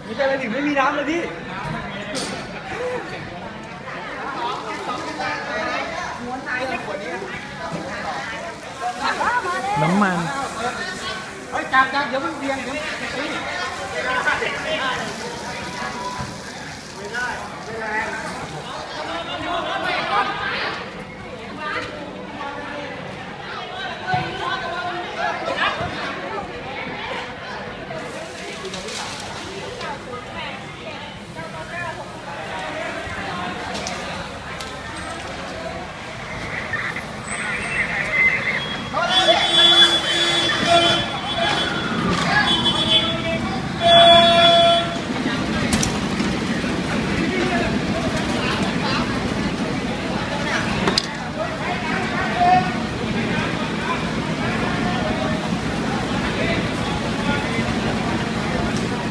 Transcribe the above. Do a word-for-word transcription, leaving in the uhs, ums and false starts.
มีแต่อะไรถึงไม่มีน้ำเลยพี่น้ำมันเฮ้ยจับจับเดี๋ยวมันเบียงเดี๋ยว